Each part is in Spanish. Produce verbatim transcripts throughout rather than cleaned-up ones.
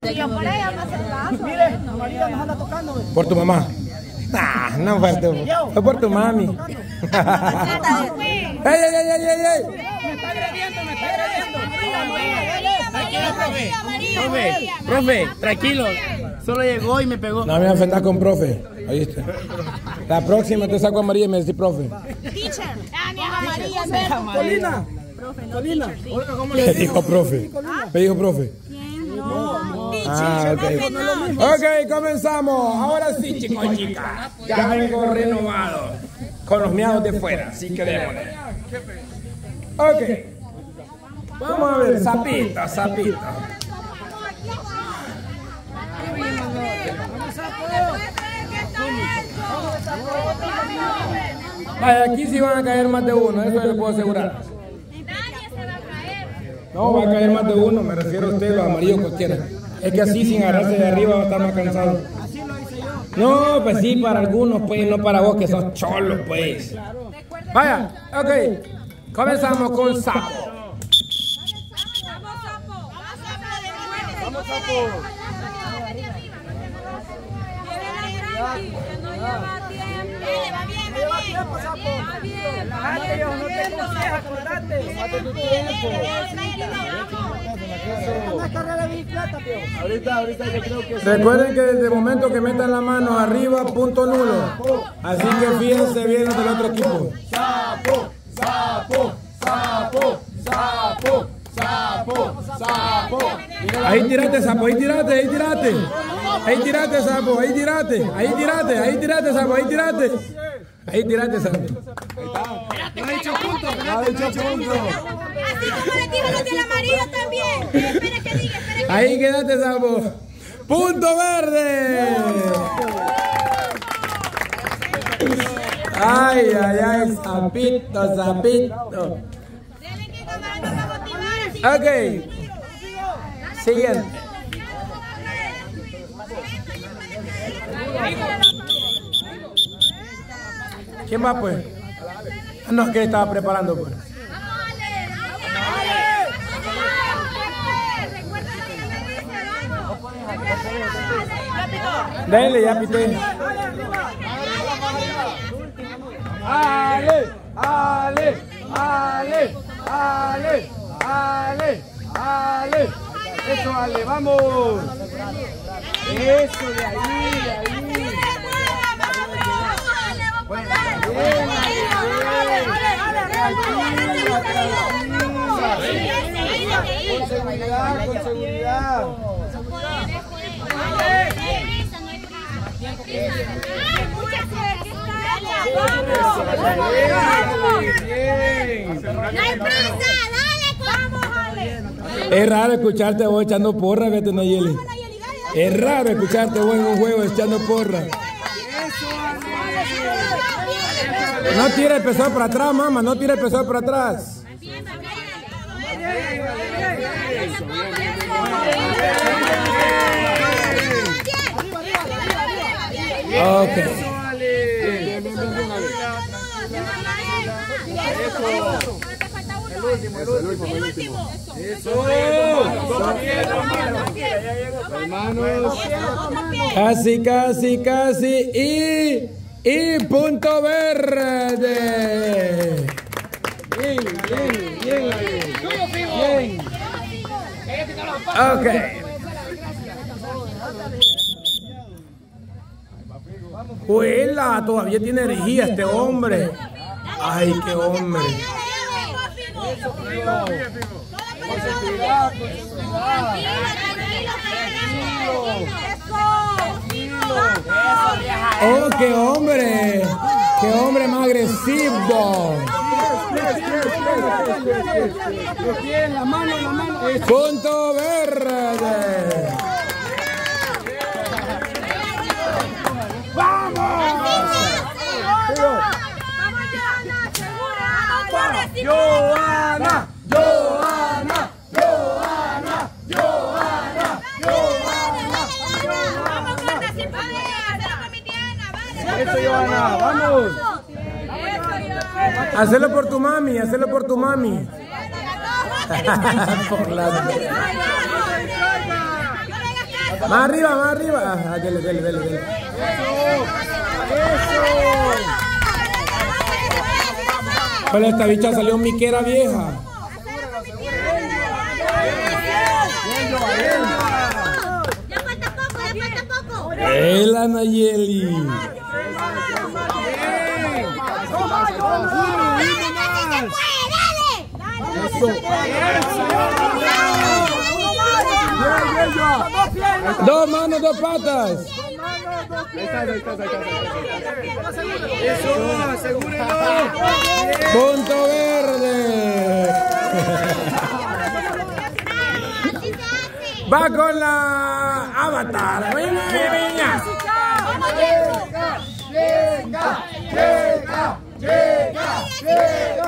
Yo por ella me hace caso. Mire, María nos anda tocando. ¿Por tu mamá? Ah, no fue tu, fue por tu mami. ¡Ey, ey, ey, ey, ey! Me está agrediendo, me está agrediendo. Tranquilo, profe. Profe, profe, tranquilo. Solo llegó y me pegó. No me ofendas con profe. ¿Oíste? La próxima te saco a María y me decís profe. Teacher. Ah, mi María, María. Colina. Colina. ¿Qué dijo profe? ¿Qué dijo profe? Ah, ok. Ok, comenzamos. Ahora sí, chicos y chicas. Ya vengo renovado. Con los miados de fuera. Así que démosle. Ok. Vamos a ver. Sapito, sapito. Vaya, aquí sí van a caer más de uno. Eso les puedo asegurar. No, va a caer más de uno. Me refiero a usted, los amarillos cualquiera. Es que así sin agarrarse de arriba va a estar más cansado. No, pues sí, para algunos, pues, no para vos que sos cholos, pues. Vaya, ok. Comenzamos con sapo. Vamos, sapo. Recuerden que desde el momento que metan la mano arriba, punto nulo. Así que fíjense bien los del otro equipo. Sapo, sapo, sapo, sapo, sapo, sapo. Ahí tirate, sapo, ahí tirate, ahí tirate. Ahí tirate, sapo, ahí tirate. Ahí tirate, ahí tirate, sapo, ahí tirate. Ahí tirate, sapo. No ha dicho punto, no ha dicho punto. Así como le tiro los del amarillo también. Espera que diga, espera que Ahí quédate, sapo. ¡Punto verde! Ay, ay, ay, sapito, sapito. Ok. Siguiente. ¿Quién va, pues? Ah, no, que estaba preparando, pues. Dale, ya pité. Ale, ale, ale, ale, ale, ale. Eso, Ale, vamos. Eso, de ahí, de ahí. Bueno, bien, con seguridad, con seguridad. Es raro escucharte vos echando porra, vete, Nayeli. Es raro escucharte vos en un juego echando porra. No tira el peso para atrás, mamá, no tira el peso para atrás. Ok. El último, el último, el último. Eso. Hermanos. Casi, casi, casi. Y, y punto verde. Bien, bien, bien. Bien. Ok. Juela, todavía tiene energía este hombre. Ay, qué hombre. Oh, qué hombre. Qué hombre más agresivo. La mano, la mano. Punto verde. Johanna, Johanna, Johanna, Johanna, Johanna. Eso, Johanna, vamos. Hacelo por tu mami, hacelo por tu mami. Por la... Más arriba, más arriba. Ah, dele, dele, dele, dele. Pero esta bicha salió miquera vieja. Ya falta poco, ya falta poco. El Anayeli. Dos manos, dos patas. Eso, asegúrenlo. Punto verde. Va con la Avatar. Venga, venga. Llega, llega, llega, llega, llega.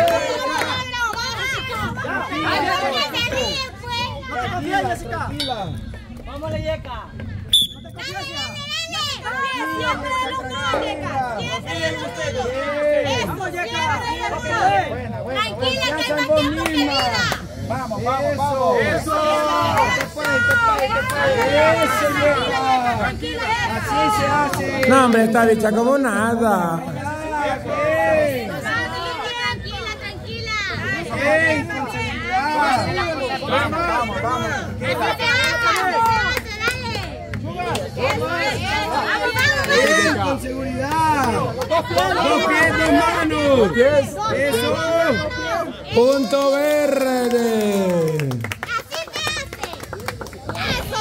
Vamos, Leyeca. Tranquila, que el más tiempo que vida. Vamos, vamos, vamos. Eso. Eso llega. Así se hace. No, hombre, esta bicha como nada. Tranquila, tranquila. Vamos, vamos, vamos. Bien, con seguridad. Dos pies, dos manos. Eso. Punto verde. Así se hace. Eso,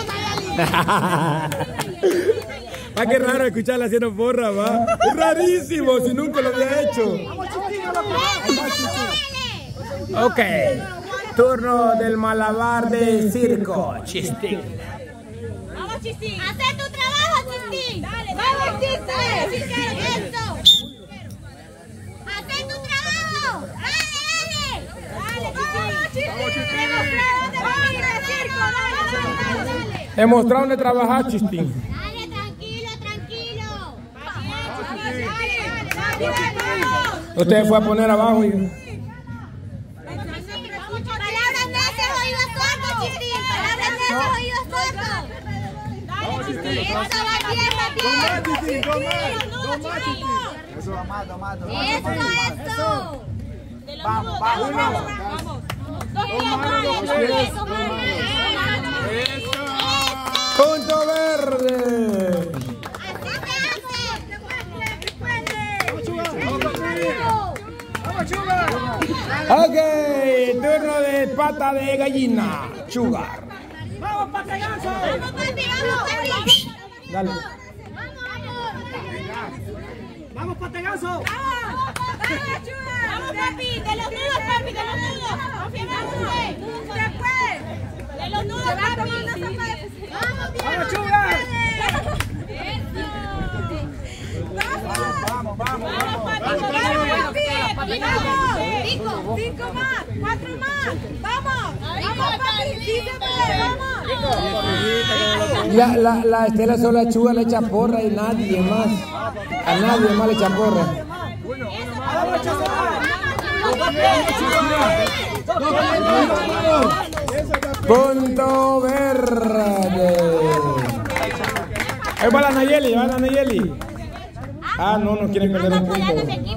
Mayalí. Ah, qué raro escucharla haciendo porra, va. Es rarísimo, si nunca lo había hecho. Ok. Turno del malabar de circo. Chistín. Vamos, Chistín. Haz tu trabajo, Chistín. Dale, vamos, Chistín. Eso. Haz tu trabajo. Dale, dale. Dale, Chistín. Vamos, circo. Dale. Demostrado dónde trabajar, Chistín. Dale, tranquilo, tranquilo. Usted fue a poner abajo y... Palabras necias, oídos sordos, Chistín. Palabras necias, oídos sordos. Dale, Chistín. Eso va bien, va bien. Eso va más, va más, va más. Eso, eso. Vamos, vamos, vamos. Dos manos, dos pies. Punto verde. Ok, turno de pata de gallina. Sugar. Vamos, Pategazo. Vamos, papi, vamos, papi. Dale. Vamos, Pategazo. Vamos, papi, de los nudos, papi, de los nudos. Después. De los nudos, papi. Vamos, bien. Vamos, Chuga. Vamos, vamos, Vamos, papi, papi. Vamos. Cinco, cinco más, cuatro más. Vamos. Vamos, papi, sí se puede, vamos. La, la, la Estela solo a Chuga le echa porra y nadie más. A nadie más le echa porra. Punto verde. Ahí va la Nayeli, va la Nayeli. Ah, no, no quieren perder un punto.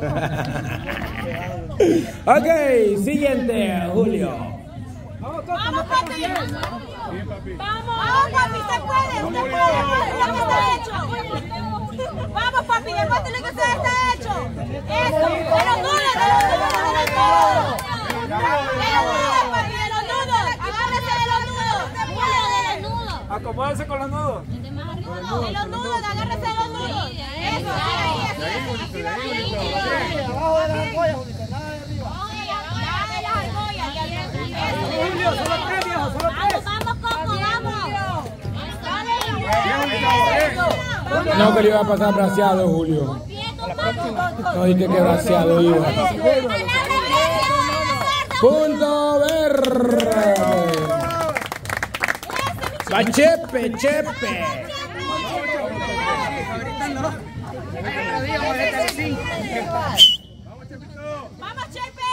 Ok, siguiente, Julio. Vamos, papi. Vamos, vamos, papi, se puede. Usted puede, lo que está hecho. Vamos, papi, demuestre lo que usted está hecho. Eso, de los nudos, de los nudos, de los nudos. De los nudos, papi, de los nudos. Agárrese de los nudos. Julio, de los nudos. Acomódense con los nudos. De los nudos, agárrese de los nudos. Eso, ahí, así, así. Abajo de las argollas, Julita, nada de arriba. Julio, solo tres, viejo, solo tres. Vamos, Coco, vamos. No, que le iba a pasar braseado, Julio. No, dije que braseado iba. Punto verde. Va Chepe, Chepe. Vamos, Chepe.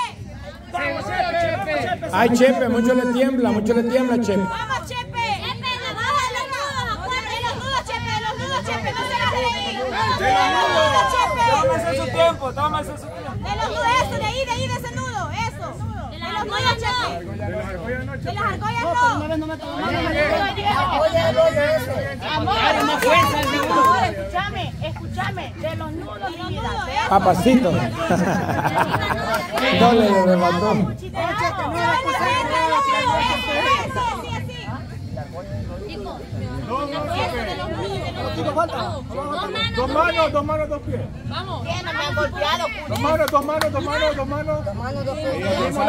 Ay, Chepe, mucho le tiembla, mucho le tiembla, Chepe. Vamos, Chepe. Chepe, abajo de los nudos, Chepe, no se la reí. Tómese su tiempo, tómese su tiempo. De los nudos, eso, de ahí, de ahí, de ese nudo, eso. De los nudos, Chepe. De las argollas no. De las argollas no. Ahora, escúchame, escúchame. De los nudos, mi vida. Papacito. No le levantó. Dos manos, dos manos, dos pies. Vamos. ¿Qué? No me han golpeado. Dos manos, dos manos, dos manos, dos manos. Dos manos, dos pies.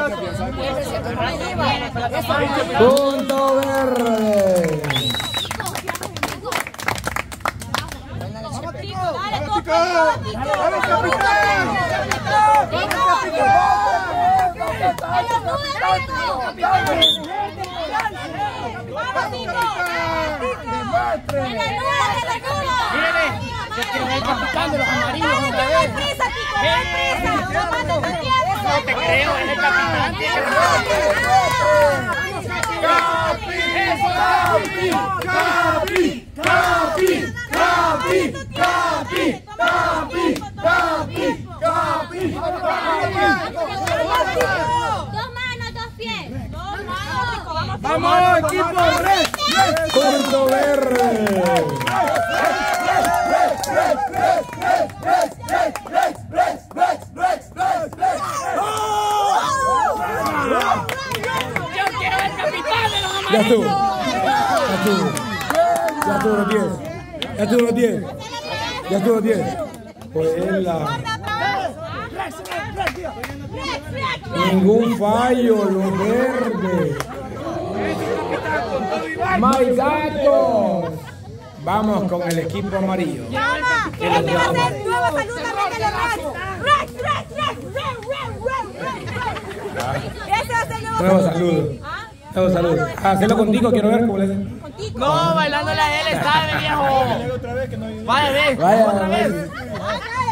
Punto verde. El capitán de los amarillos otra vez. No te creo, es el capitán. Capi, capi, capi, capi, capi, capi, capi, capi, Dos manos, dos pies. Dos manos. Vamos, equipo, red. Punto verde. Yo quiero el capitán de los Ya estuvo. amarillos. Ya estuvo. Ya estuvo los diez. Ya estuvo los diez. Ya estuvo los diez. Pues la... Ningún fallo, los verdes. ¡My gatos! Vamos con el equipo amarillo. Mamá, este va a ser nuevo saludo también de los Rex. Rex, Rex, Rex, Rex, Rex, Rex, Rex. Ese va a ser el nuevo Nuevo saludo. saludo. Nuevo saludo. Ah, hacerlo contigo, quiero ver cómo le hacen. Contigo. No, bailando la L, sabe, viejo. Otra vez que no hay. Vaya, ve. Vaya, Otra vez. vaya. Ay, ay,